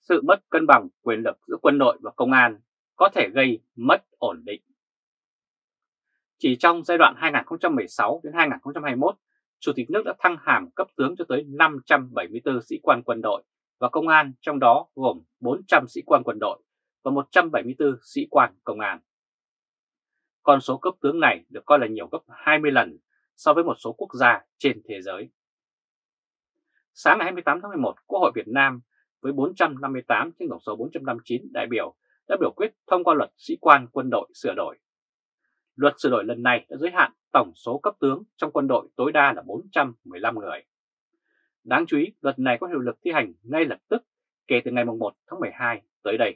Sự mất cân bằng quyền lực giữa quân đội và công an có thể gây mất ổn định. Chỉ trong giai đoạn 2016 đến 2021, Chủ tịch nước đã thăng hàm cấp tướng cho tới 574 sĩ quan quân đội và công an, trong đó gồm 400 sĩ quan quân đội và 174 sĩ quan công an. Con số cấp tướng này được coi là nhiều gấp 20 lần so với một số quốc gia trên thế giới. Sáng ngày 28 tháng 11, Quốc hội Việt Nam với 458 trên tổng số 459 đại biểu đã biểu quyết thông qua luật sĩ quan quân đội sửa đổi. Luật sửa đổi lần này đã giới hạn tổng số cấp tướng trong quân đội tối đa là 415 người. Đáng chú ý, luật này có hiệu lực thi hành ngay lập tức kể từ ngày 1 tháng 12 tới đây.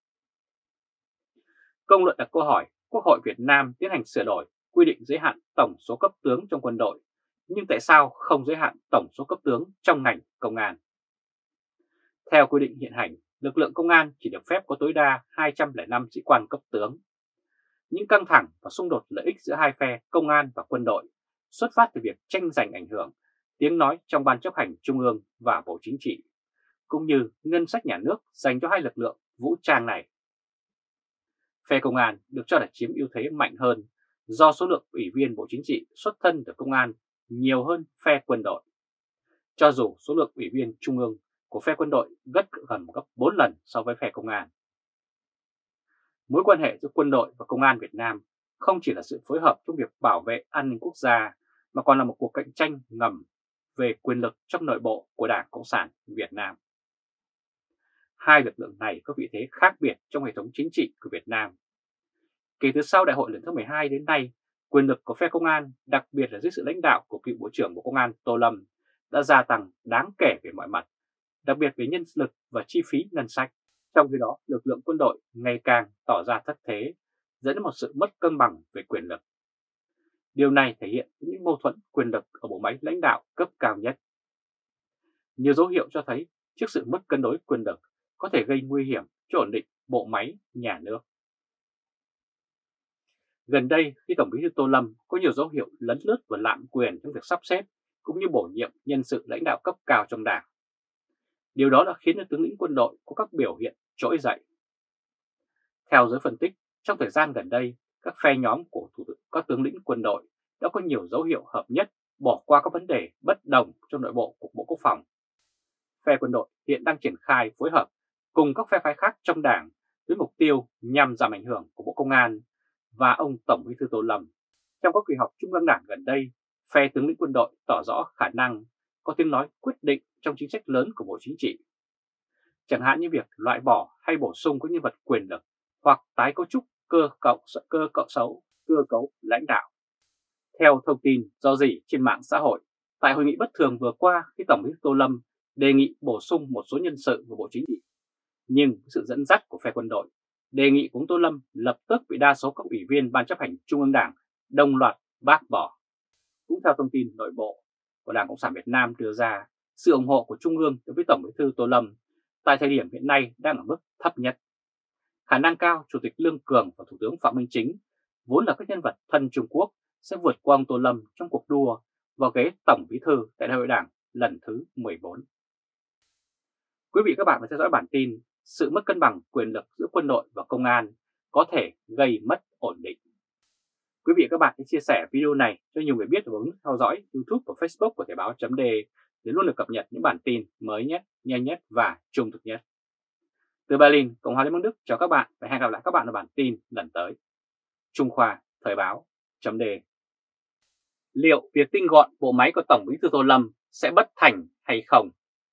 Công luận đặt câu hỏi, Quốc hội Việt Nam tiến hành sửa đổi quy định giới hạn tổng số cấp tướng trong quân đội, nhưng tại sao không giới hạn tổng số cấp tướng trong ngành công an? Theo quy định hiện hành, lực lượng công an chỉ được phép có tối đa 205 sĩ quan cấp tướng. Những căng thẳng và xung đột lợi ích giữa hai phe công an và quân đội xuất phát từ việc tranh giành ảnh hưởng, tiếng nói trong Ban chấp hành Trung ương và Bộ Chính trị, cũng như ngân sách nhà nước dành cho hai lực lượng vũ trang này. Phe công an được cho là chiếm ưu thế mạnh hơn do số lượng ủy viên Bộ Chính trị xuất thân từ công an nhiều hơn phe quân đội. Cho dù số lượng ủy viên Trung ương của phe quân đội gần gấp 4 lần so với phe công an. Mối quan hệ giữa quân đội và công an Việt Nam không chỉ là sự phối hợp trong việc bảo vệ an ninh quốc gia mà còn là một cuộc cạnh tranh ngầm về quyền lực trong nội bộ của Đảng Cộng sản Việt Nam. Hai lực lượng này có vị thế khác biệt trong hệ thống chính trị của Việt Nam. Kể từ sau Đại hội lần thứ 12 đến nay, quyền lực của phe công an, đặc biệt là dưới sự lãnh đạo của cựu Bộ trưởng Bộ Công an Tô Lâm, đã gia tăng đáng kể về mọi mặt, đặc biệt về nhân lực và chi phí ngân sách. Trong khi đó, lực lượng quân đội ngày càng tỏ ra thất thế, dẫn đến một sự mất cân bằng về quyền lực. Điều này thể hiện những mâu thuẫn quyền lực ở bộ máy lãnh đạo cấp cao nhất. Nhiều dấu hiệu cho thấy trước sự mất cân đối quyền lực có thể gây nguy hiểm cho ổn định bộ máy nhà nước. Gần đây, khi Tổng Bí thư Tô Lâm có nhiều dấu hiệu lấn lướt và lạm quyền trong việc sắp xếp cũng như bổ nhiệm nhân sự lãnh đạo cấp cao trong Đảng. Điều đó đã khiến cho tướng lĩnh quân đội có các biểu hiện trỗi dậy. Theo giới phân tích, trong thời gian gần đây, các phe nhóm của các tướng lĩnh quân đội đã có nhiều dấu hiệu hợp nhất, bỏ qua các vấn đề bất đồng trong nội bộ của Bộ Quốc phòng. Phe quân đội hiện đang triển khai phối hợp cùng các phe phái khác trong Đảng với mục tiêu nhằm giảm ảnh hưởng của Bộ Công an và ông Tổng Bí thư Tô Lâm. Trong các kỳ họp Trung ương Đảng gần đây, phe tướng lĩnh quân đội tỏ rõ khả năng có tiếng nói quyết định trong chính sách lớn của Bộ Chính trị. Chẳng hạn như việc loại bỏ hay bổ sung các nhân vật quyền lực hoặc tái cấu trúc cơ cấu lãnh đạo. Theo thông tin rò rỉ trên mạng xã hội, tại hội nghị bất thường vừa qua khi Tổng Bí thư Tô Lâm đề nghị bổ sung một số nhân sự vào Bộ Chính trị, nhưng sự dẫn dắt của phe quân đội, đề nghị của ông Tô Lâm lập tức bị đa số các ủy viên Ban chấp hành Trung ương Đảng đồng loạt bác bỏ. Cũng theo thông tin nội bộ của Đảng Cộng sản Việt Nam đưa ra, sự ủng hộ của Trung ương đối với Tổng Bí thư Tô Lâm tại thời điểm hiện nay đang ở mức thấp nhất. Khả năng cao Chủ tịch Lương Cường và Thủ tướng Phạm Minh Chính, vốn là các nhân vật thân Trung Quốc, sẽ vượt qua ông Tô Lâm trong cuộc đua vào ghế Tổng Bí thư tại Đại hội Đảng lần thứ 14. Quý vị và các bạn vừa theo dõi bản tin sự mất cân bằng quyền lực giữa quân đội và công an có thể gây mất ổn định. Quý vị và các bạn hãy chia sẻ video này cho nhiều người biết và bấm theo dõi YouTube và Facebook của Thời báo.de để luôn được cập nhật những bản tin mới nhất, nhanh nhất và trung thực nhất. Từ Berlin, Cộng hòa Liên bang Đức chào các bạn và hẹn gặp lại các bạn ở bản tin lần tới. Trung Khoa, Thời báo.de. Liệu việc tinh gọn bộ máy của Tổng Bí thư Tô Lâm sẽ bất thành hay không?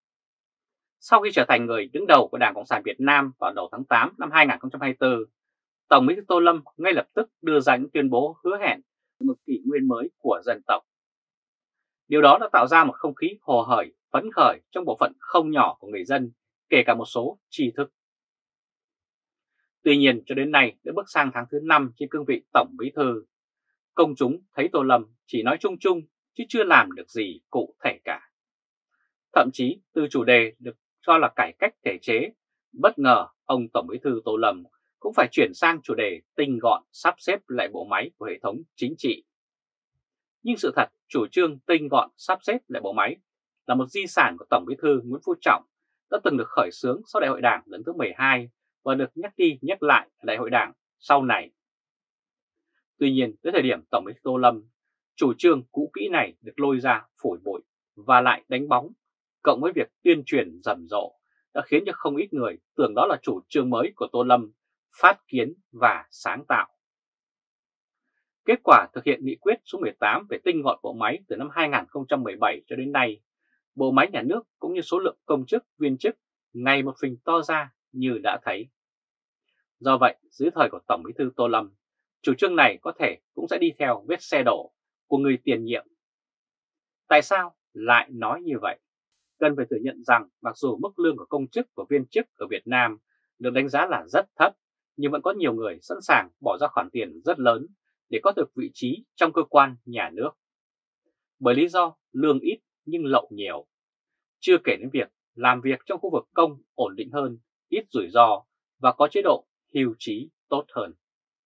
Sau khi trở thành người đứng đầu của Đảng Cộng sản Việt Nam vào đầu tháng 8 năm 2024, Tổng Bí thư Tô Lâm ngay lập tức đưa ra những tuyên bố hứa hẹn về một kỷ nguyên mới của dân tộc. Điều đó đã tạo ra một không khí hồ hởi, phấn khởi trong bộ phận không nhỏ của người dân, kể cả một số tri thức. Tuy nhiên, cho đến nay đã bước sang tháng thứ 5 trên cương vị Tổng Bí thư, công chúng thấy Tô Lâm chỉ nói chung chung chứ chưa làm được gì cụ thể cả. Thậm chí từ chủ đề được cho là cải cách thể chế, bất ngờ ông Tổng Bí thư Tô Lâm cũng phải chuyển sang chủ đề tinh gọn sắp xếp lại bộ máy của hệ thống chính trị. Nhưng sự thật, chủ trương tinh gọn sắp xếp lại bộ máy là một di sản của Tổng Bí thư Nguyễn Phú Trọng đã từng được khởi xướng sau Đại hội Đảng lần thứ 12 và được nhắc đi nhắc lại ở Đại hội Đảng sau này. Tuy nhiên, tới thời điểm Tổng Bí thư Tô Lâm, chủ trương cũ kỹ này được lôi ra phủi bụi và lại đánh bóng, cộng với việc tuyên truyền rầm rộ đã khiến cho không ít người tưởng đó là chủ trương mới của Tô Lâm, phát kiến và sáng tạo. Kết quả thực hiện nghị quyết số 18 về tinh gọn bộ máy từ năm 2017 cho đến nay, bộ máy nhà nước cũng như số lượng công chức, viên chức ngày một phình to ra như đã thấy. Do vậy, dưới thời của Tổng Bí thư Tô Lâm, chủ trương này có thể cũng sẽ đi theo vết xe đổ của người tiền nhiệm. Tại sao lại nói như vậy? Cần phải thừa nhận rằng mặc dù mức lương của công chức và viên chức ở Việt Nam được đánh giá là rất thấp, nhưng vẫn có nhiều người sẵn sàng bỏ ra khoản tiền rất lớn để có được vị trí trong cơ quan nhà nước. Bởi lý do lương ít nhưng lậu nhiều. Chưa kể đến việc làm việc trong khu vực công ổn định hơn, ít rủi ro và có chế độ hưu trí tốt hơn.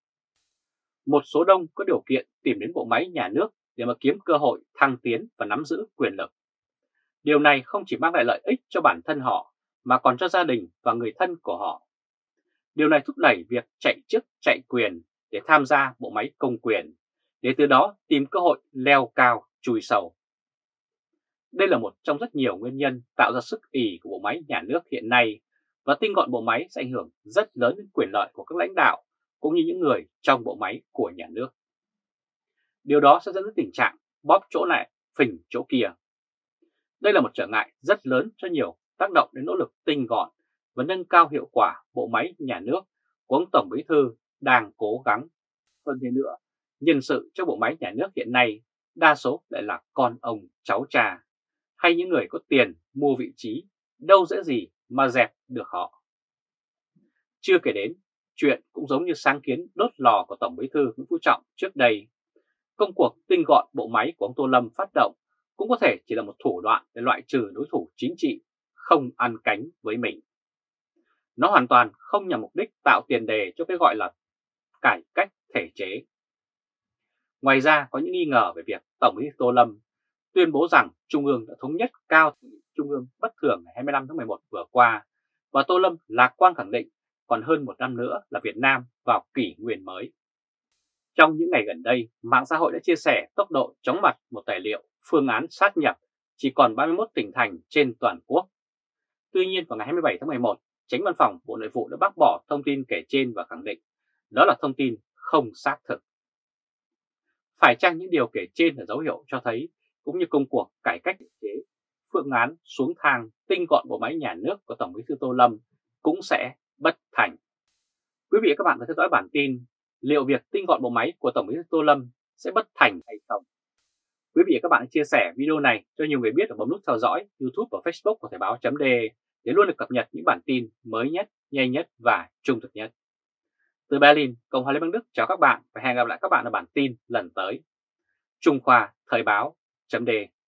Một số đông có điều kiện tìm đến bộ máy nhà nước để mà kiếm cơ hội thăng tiến và nắm giữ quyền lực. Điều này không chỉ mang lại lợi ích cho bản thân họ mà còn cho gia đình và người thân của họ. Điều này thúc đẩy việc chạy chức chạy quyền để tham gia bộ máy công quyền, để từ đó tìm cơ hội leo cao chui sâu. Đây là một trong rất nhiều nguyên nhân tạo ra sức ì của bộ máy nhà nước hiện nay, và tinh gọn bộ máy sẽ ảnh hưởng rất lớn đến quyền lợi của các lãnh đạo cũng như những người trong bộ máy của nhà nước. Điều đó sẽ dẫn đến tình trạng bóp chỗ này, phình chỗ kia. Đây là một trở ngại rất lớn cho nhiều tác động đến nỗ lực tinh gọn và nâng cao hiệu quả bộ máy nhà nước của ông Tổng Bí thư đang cố gắng. Hơn thế nữa, nhân sự trong bộ máy nhà nước hiện nay đa số lại là con ông cháu cha hay những người có tiền mua vị trí, đâu dễ gì mà dẹp được họ. Chưa kể đến, chuyện cũng giống như sáng kiến đốt lò của Tổng Bí thư Nguyễn Phú Trọng trước đây. Công cuộc tinh gọn bộ máy của ông Tô Lâm phát động cũng có thể chỉ là một thủ đoạn để loại trừ đối thủ chính trị không ăn cánh với mình. Nó hoàn toàn không nhằm mục đích tạo tiền đề cho cái gọi là cải cách thể chế. Ngoài ra có những nghi ngờ về việc Tổng Bí thư Tô Lâm tuyên bố rằng Trung ương đã thống nhất cao Trung ương bất thường ngày 25 tháng 11 vừa qua, và Tô Lâm lạc quan khẳng định còn hơn một năm nữa là Việt Nam vào kỷ nguyên mới. Trong những ngày gần đây, mạng xã hội đã chia sẻ tốc độ chóng mặt một tài liệu phương án sát nhập chỉ còn 31 tỉnh thành trên toàn quốc. Tuy nhiên vào ngày 27 tháng 11, Chánh Văn phòng Bộ Nội vụ đã bác bỏ thông tin kể trên và khẳng định đó là thông tin không xác thực. Phải chăng những điều kể trên là dấu hiệu cho thấy cũng như công cuộc cải cách thể chế, phương án xuống thang tinh gọn bộ máy nhà nước của Tổng Bí thư Tô Lâm cũng sẽ bất thành? Quý vị và các bạn đã theo dõi bản tin liệu việc tinh gọn bộ máy của Tổng Bí thư Tô Lâm sẽ bất thành hay không? Quý vị và các bạn hãy chia sẻ video này cho nhiều người biết và bấm nút theo dõi YouTube và Facebook của Thời báo.de để luôn được cập nhật những bản tin mới nhất, nhanh nhất và trung thực nhất. Từ Berlin, Cộng hòa Liên bang Đức chào các bạn và hẹn gặp lại các bạn ở bản tin lần tới. Trung Khoa Thời báo.de